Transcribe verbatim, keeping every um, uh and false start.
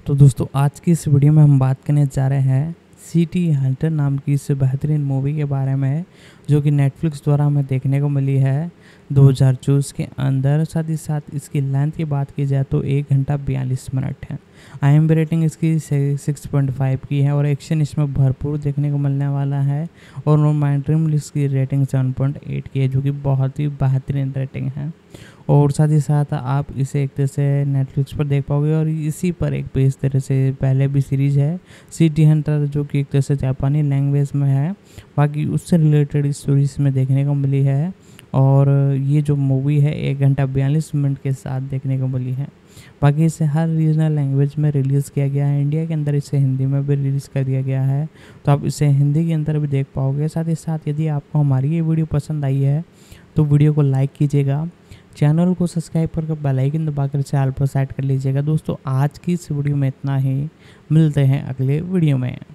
तो दोस्तों आज की इस वीडियो में हम बात करने जा रहे हैं सिटी हंटर नाम की इस बेहतरीन मूवी के बारे में, जो कि नेटफ्लिक्स द्वारा हमें देखने को मिली है दो हज़ार चौबीस के अंदर। साथ ही साथ इसकी लेंथ की बात की जाए तो एक घंटा बयालीस मिनट है। आई एम बी रेटिंग इसकी सिक्स पॉइंट फाइव की है और एक्शन इसमें भरपूर देखने को मिलने वाला है। और रोमांटिक इसकी रेटिंग सेवन पॉइंट एट की है, जो कि बहुत ही बेहतरीन रेटिंग है। और साथ ही साथ आप इसे एक तरह से नेटफ्लिक्स पर देख पाओगे। और इसी पर एक पे इस तरह से पहले भी सीरीज़ है सिटी हंटर, जो कि एक तरह से जापानी लैंग्वेज में है। बाकी उससे रिलेटेड स्टोरीज में देखने को मिली है। और ये जो मूवी है एक घंटा बयालीस मिनट के साथ देखने को मिली है। बाकी इसे हर रीजनल लैंग्वेज में रिलीज़ किया गया है। इंडिया के अंदर इसे हिंदी में भी रिलीज़ कर दिया गया है, तो आप इसे हिंदी के अंदर भी देख पाओगे। साथ ही साथ यदि आपको हमारी ये वीडियो पसंद आई है तो वीडियो को लाइक कीजिएगा, चैनल को सब्सक्राइब करके बेल आइकन दबाकर चाल पर सेट कर लीजिएगा। दोस्तों आज की इस वीडियो में इतना ही, मिलते हैं अगले वीडियो में।